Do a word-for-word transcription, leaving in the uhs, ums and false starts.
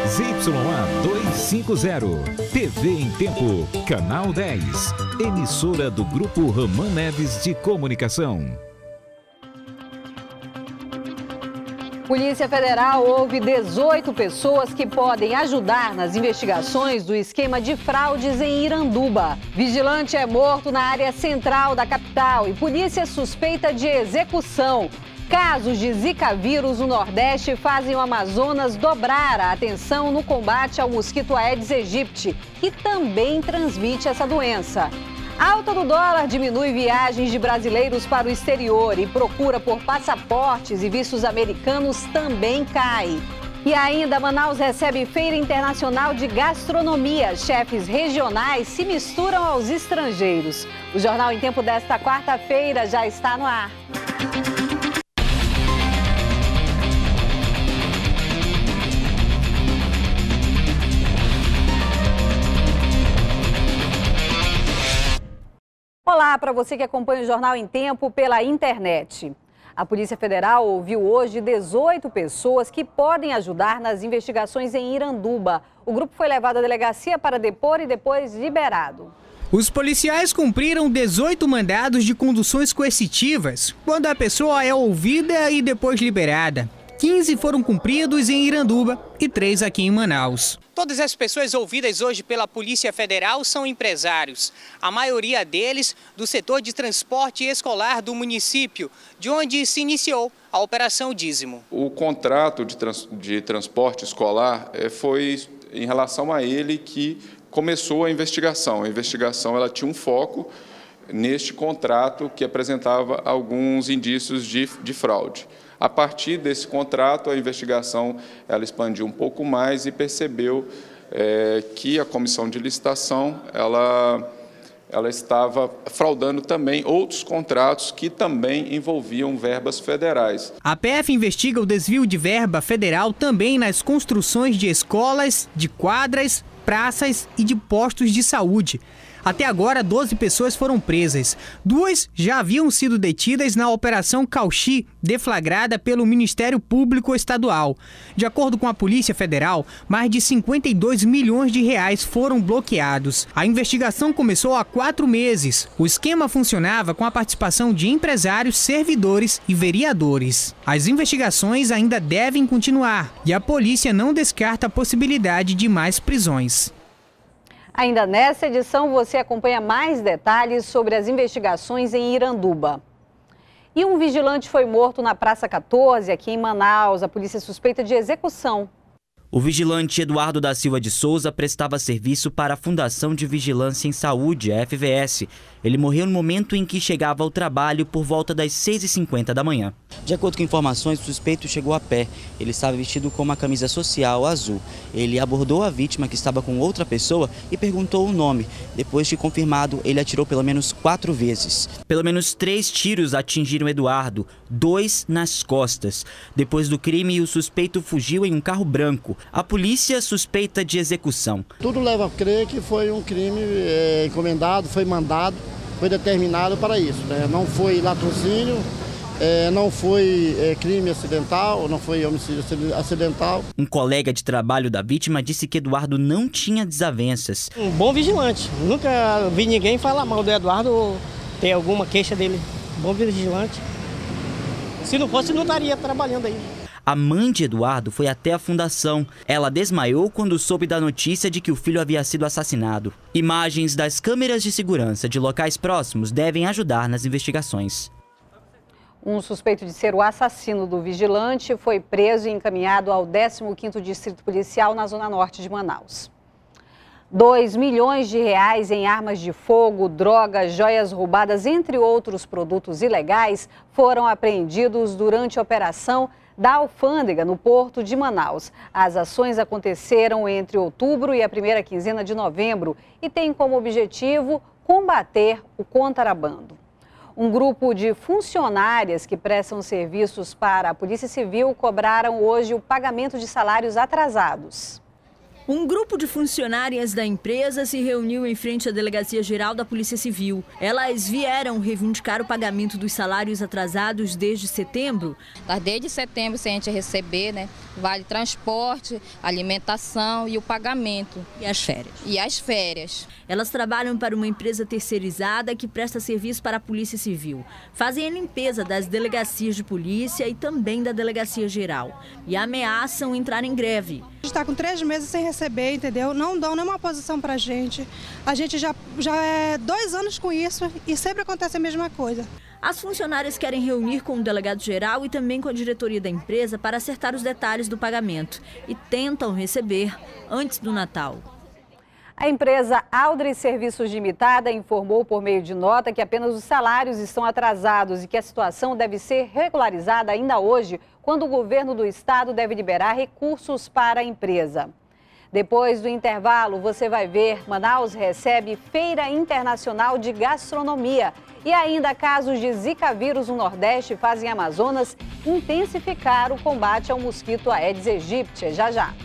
Z Y A duzentos e cinquenta, T V em Tempo, Canal dez, emissora do Grupo Ramã Neves de Comunicação. Polícia Federal ouve dezoito pessoas que podem ajudar nas investigações do esquema de fraudes em Iranduba. Vigilante é morto na área central da capital e polícia suspeita de execução. Casos de Zika vírus no Nordeste fazem o Amazonas dobrar a atenção no combate ao mosquito Aedes aegypti, que também transmite essa doença. Alta do dólar diminui viagens de brasileiros para o exterior e procura por passaportes e vistos americanos também cai. E ainda, Manaus recebe Feira Internacional de Gastronomia. Chefes regionais se misturam aos estrangeiros. O Jornal em Tempo desta quarta-feira já está no ar. Olá para você que acompanha o Jornal em Tempo pela internet. A Polícia Federal ouviu hoje dezoito pessoas que podem ajudar nas investigações em Iranduba. O grupo foi levado à delegacia para depor e depois liberado. Os policiais cumpriram dezoito mandados de conduções coercitivas, quando a pessoa é ouvida e depois liberada. quinze foram cumpridos em Iranduba e três aqui em Manaus. Todas as pessoas ouvidas hoje pela Polícia Federal são empresários. A maioria deles do setor de transporte escolar do município, de onde se iniciou a Operação Dízimo. O contrato de, trans, de transporte escolar é, foi em relação a ele que começou a investigação. A investigação ela tinha um foco neste contrato que apresentava alguns indícios de, de fraude. A partir desse contrato, a investigação ela expandiu um pouco mais e percebeu é, que a comissão de licitação ela, ela estava fraudando também outros contratos que também envolviam verbas federais. A P F investiga o desvio de verba federal também nas construções de escolas, de quadras, praças e de postos de saúde. Até agora, doze pessoas foram presas. Duas já haviam sido detidas na Operação Cauchy, deflagrada pelo Ministério Público Estadual. De acordo com a Polícia Federal, mais de cinquenta e dois milhões de reais foram bloqueados. A investigação começou há quatro meses. O esquema funcionava com a participação de empresários, servidores e vereadores. As investigações ainda devem continuar e a polícia não descarta a possibilidade de mais prisões. Ainda nessa edição, você acompanha mais detalhes sobre as investigações em Iranduba. E um vigilante foi morto na Praça quatorze, aqui em Manaus. A polícia suspeita de execução. O vigilante Eduardo da Silva de Souza prestava serviço para a Fundação de Vigilância em Saúde, a F V S. Ele morreu no momento em que chegava ao trabalho por volta das seis e cinquenta da manhã. De acordo com informações, o suspeito chegou a pé. Ele estava vestido com uma camisa social azul. Ele abordou a vítima, que estava com outra pessoa, e perguntou o nome. Depois de confirmado, ele atirou pelo menos quatro vezes. Pelo menos três tiros atingiram Eduardo, dois nas costas. Depois do crime, o suspeito fugiu em um carro branco. A polícia suspeita de execução. Tudo leva a crer que foi um crime é, encomendado, foi mandado, foi determinado para isso, né? Não foi latrocínio, é, não foi é, crime acidental, não foi homicídio acidental. Um colega de trabalho da vítima disse que Eduardo não tinha desavenças. Um bom vigilante. Nunca vi ninguém falar mal do Eduardo ou ter alguma queixa dele. Bom vigilante. Se não fosse, não estaria trabalhando aí. A mãe de Eduardo foi até a fundação. Ela desmaiou quando soube da notícia de que o filho havia sido assassinado. Imagens das câmeras de segurança de locais próximos devem ajudar nas investigações. Um suspeito de ser o assassino do vigilante foi preso e encaminhado ao décimo quinto Distrito Policial na Zona Norte de Manaus. dois milhões de reais em armas de fogo, drogas, joias roubadas, entre outros produtos ilegais, foram apreendidos durante a operação da alfândega no Porto de Manaus. As ações aconteceram entre outubro e a primeira quinzena de novembro e têm como objetivo combater o contrabando. Um grupo de funcionárias que prestam serviços para a Polícia Civil cobraram hoje o pagamento de salários atrasados. Um grupo de funcionárias da empresa se reuniu em frente à Delegacia Geral da Polícia Civil. Elas vieram reivindicar o pagamento dos salários atrasados desde setembro. Desde setembro, sem a gente receber, né? Vale transporte, alimentação e o pagamento. E as férias. E as férias. Elas trabalham para uma empresa terceirizada que presta serviço para a Polícia Civil. Fazem a limpeza das delegacias de polícia e também da Delegacia Geral. E ameaçam entrar em greve. A gente está com três meses sem receber, entendeu? Não dão nenhuma posição para a gente. A gente já, já é dois anos com isso e sempre acontece a mesma coisa. As funcionárias querem reunir com o delegado-geral e também com a diretoria da empresa para acertar os detalhes do pagamento e tentam receber antes do Natal. A empresa Aldri Serviços Limitada informou por meio de nota que apenas os salários estão atrasados e que a situação deve ser regularizada ainda hoje, quando o governo do estado deve liberar recursos para a empresa. Depois do intervalo, você vai ver, Manaus recebe Feira Internacional de Gastronomia. E ainda casos de Zika vírus no Nordeste fazem Amazonas intensificar o combate ao mosquito Aedes aegypti. Já já.